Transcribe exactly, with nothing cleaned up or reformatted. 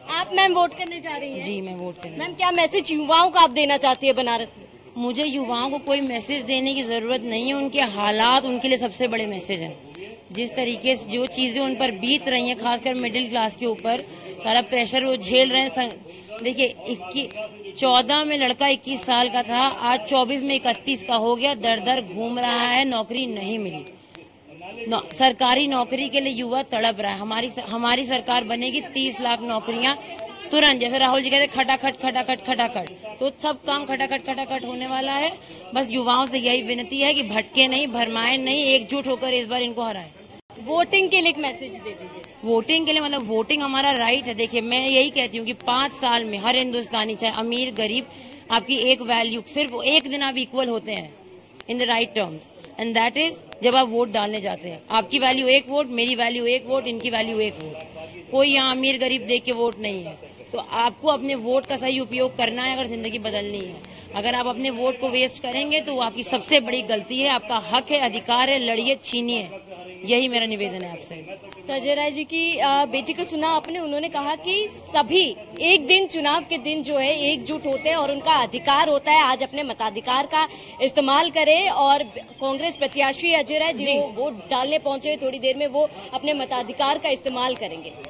आप ma'am vote करने जा रही हैं? जी, मैं वोट करने। मैम क्या मैसेज युवाओं का आप देना चाहती है बनारस में? मुझे युवाओं को कोई मैसेज देने की जरूरत नहीं है, उनके हालात उनके लिए सबसे बड़े मैसेज हैं। जिस तरीके से जो चीजें उन पर बीत रही हैं, खासकर मिडिल क्लास के ऊपर सारा प्रेशर वो झेल रहे हैं। देखिए, इक्कीस चौदह में लड़का इक्कीस साल का था, आज चौबीस में इकतीस का हो गया, दर दर घूम रहा है, नौकरी नहीं मिली। नौ, सरकारी नौकरी के लिए युवा तड़प रहा है। हमारी हमारी सरकार बनेगी, तीस लाख नौकरियां तुरंत, जैसे राहुल जी कहते खटाखट खटाखट खटाखट, तो सब काम खटाखट खटाखट होने वाला है। बस युवाओं से यही विनती है कि भटके नहीं, भरमाए नहीं, एकजुट होकर इस बार इनको हराएं। वोटिंग के लिए एक मैसेज दे दीजिए। वोटिंग के लिए मतलब वोटिंग हमारा राइट है। देखिए, मैं यही कहती हूँ कि पांच साल में हर हिंदुस्तानी, चाहे अमीर गरीब, आपकी एक वैल्यू, सिर्फ एक दिन आप इक्वल होते हैं in the right terms, and that is जब आप वोट डालने जाते हैं। आपकी वैल्यू एक वोट, मेरी वैल्यू एक वोट, इनकी वैल्यू एक वोट। कोई यहाँ अमीर गरीब देख के वोट नहीं है। तो आपको अपने वोट का सही उपयोग करना है अगर जिंदगी बदलनी है। अगर आप अपने वोट को वेस्ट करेंगे तो वो आपकी सबसे बड़ी गलती है। आपका हक है, अधिकार है, लड़िए, छीनिए। यही मेरा निवेदन है आपसे। तो अजय राय जी की बेटी को सुना आपने, उन्होंने कहा कि सभी एक दिन चुनाव के दिन जो है एकजुट होते हैं और उनका अधिकार होता है, आज अपने मताधिकार का इस्तेमाल करें। और कांग्रेस प्रत्याशी अजय राय जी वोट डालने पहुंचे थोड़ी देर में, वो अपने मताधिकार का इस्तेमाल करेंगे।